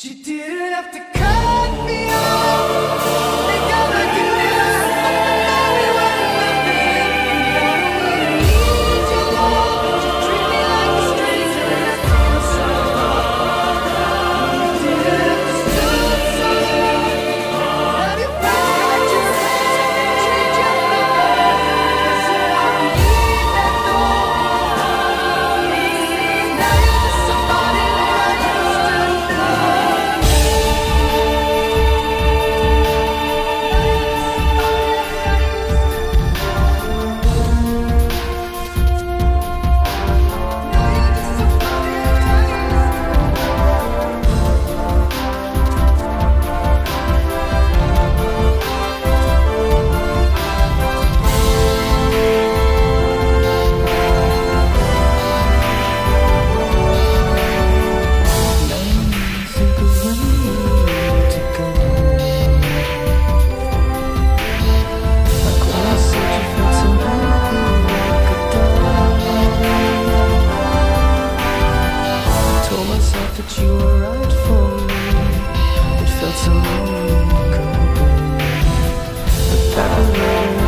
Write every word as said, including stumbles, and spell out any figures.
You didn't have to cut me off. Think I recognize now we were nothing. Now I need your love, but you treat me like a stranger, and I feel so wrong. You didn't have to stood so long. Have you found your hands and change your mind? So I need that door. Now you're somebody that I used to know. That you were right for me. It felt so long ago, but that was